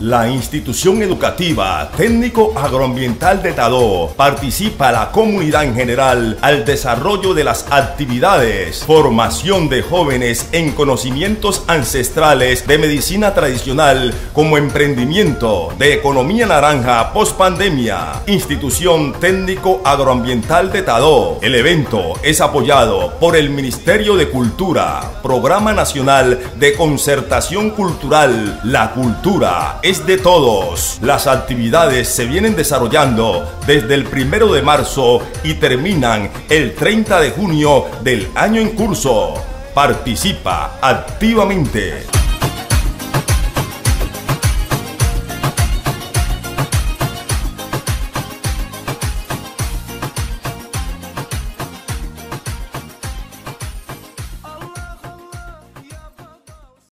La institución educativa Técnico Agroambiental de Tadó participa a la comunidad en general al desarrollo de las actividades, formación de jóvenes en conocimientos ancestrales de medicina tradicional como emprendimiento de economía naranja post-pandemia. Institución Técnico Agroambiental de Tadó. El evento es apoyado por el Ministerio de Cultura, Programa Nacional de Concertación Cultural. La cultura es de todos. Las actividades se vienen desarrollando desde el 1 de marzo y terminan el 30 de junio del año en curso. Participa activamente.